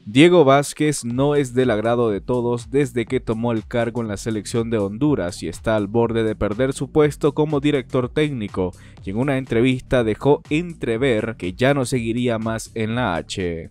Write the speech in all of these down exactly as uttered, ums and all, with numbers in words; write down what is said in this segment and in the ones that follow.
Diego Vázquez no es del agrado de todos desde que tomó el cargo en la selección de Honduras y está al borde de perder su puesto como director técnico, y en una entrevista dejó entrever que ya no seguiría más en la H.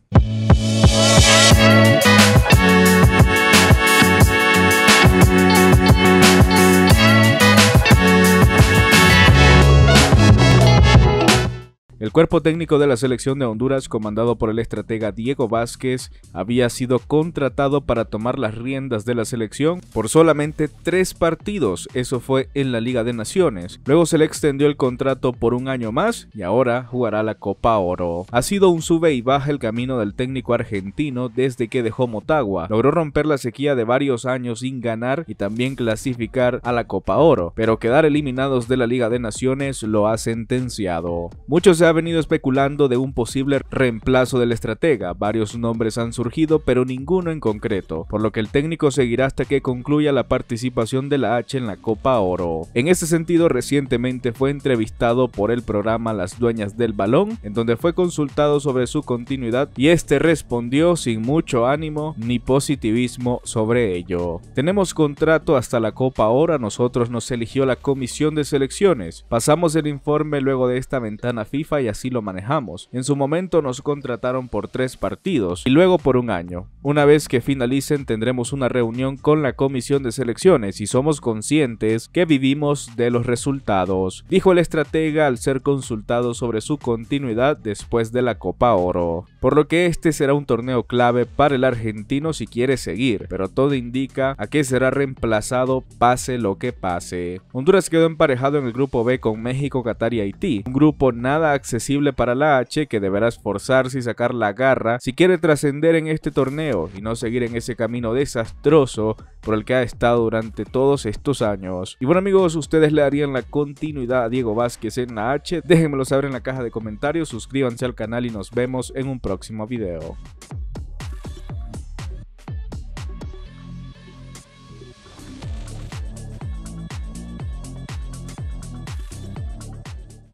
El cuerpo técnico de la selección de Honduras, comandado por el estratega Diego Vázquez, había sido contratado para tomar las riendas de la selección por solamente tres partidos, eso fue en la Liga de Naciones. Luego se le extendió el contrato por un año más y ahora jugará la Copa Oro. Ha sido un sube y baja el camino del técnico argentino desde que dejó Motagua. Logró romper la sequía de varios años sin ganar y también clasificar a la Copa Oro, pero quedar eliminados de la Liga de Naciones lo ha sentenciado. Muchos se ha venido especulando de un posible reemplazo del estratega. Varios nombres han surgido, pero ninguno en concreto, por lo que el técnico seguirá hasta que concluya la participación de la H en la Copa Oro. En este sentido, recientemente fue entrevistado por el programa Las Dueñas del Balón, en donde fue consultado sobre su continuidad y este respondió sin mucho ánimo ni positivismo sobre ello. Tenemos contrato hasta la Copa Oro, a nosotros nos eligió la comisión de selecciones. Pasamos el informe luego de esta ventana FIFA y así lo manejamos. En su momento nos contrataron por tres partidos y luego por un año. Una vez que finalicen tendremos una reunión con la comisión de selecciones y somos conscientes que vivimos de los resultados, dijo el estratega al ser consultado sobre su continuidad después de la Copa Oro. Por lo que este será un torneo clave para el argentino si quiere seguir, pero todo indica a que será reemplazado pase lo que pase. Honduras quedó emparejado en el grupo B con México, Qatar y Haití, un grupo nada accesible para la H que deberá esforzarse y sacar la garra si quiere trascender en este torneo y no seguir en ese camino desastroso por el que ha estado durante todos estos años. Y bueno amigos, ¿ustedes le darían la continuidad a Diego Vázquez en la H? Déjenmelo saber en la caja de comentarios, suscríbanse al canal y nos vemos en un próximo video.